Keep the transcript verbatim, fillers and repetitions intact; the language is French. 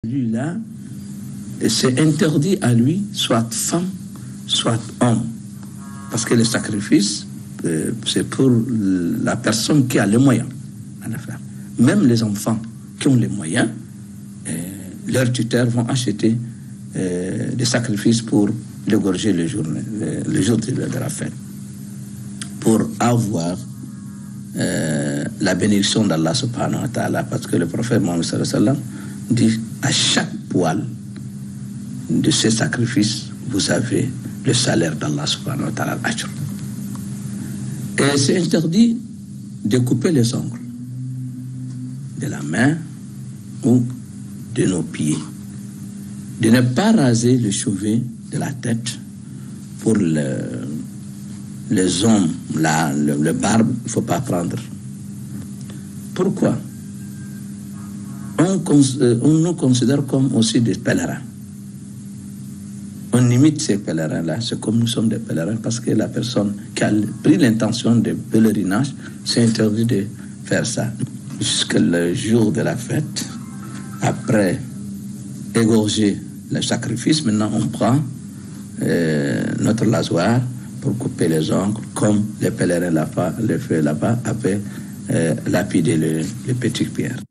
lui-là, c'est interdit à lui, soit femme, soit homme. Parce que le sacrifice, euh, c'est pour la personne qui a les moyens à faire. Même les enfants qui ont les moyens, euh, leurs tuteurs vont acheter euh, des sacrifices pour l'égorger le jour, le, le jour de, de la fête. Pour avoir euh, la bénédiction d'Allah subhanahu wa ta'ala. Parce que le prophète Mohammed sallallahu alayhi wa sallam dit à chaque poil de ces sacrifices, vous avez le salaire d'Allah subhanahu wa ta'ala. Et c'est interdit de couper les ongles de la main ou de nos pieds. De ne pas raser le cheveu de la tête pour le, les hommes, la, le, le barbe, il ne faut pas prendre. Pourquoi? On, on nous considère comme aussi des pèlerins. On imite ces pèlerins-là, c'est comme nous sommes des pèlerins, parce que la personne qui a pris l'intention de pèlerinage, c'est interdit de faire ça. Jusqu'au jour de la fête, après égorger le sacrifice, maintenant on prend euh, notre lasoir pour couper les ongles, comme les pèlerins là-bas, le feu là-bas, après euh, lapider les, les petites pierres.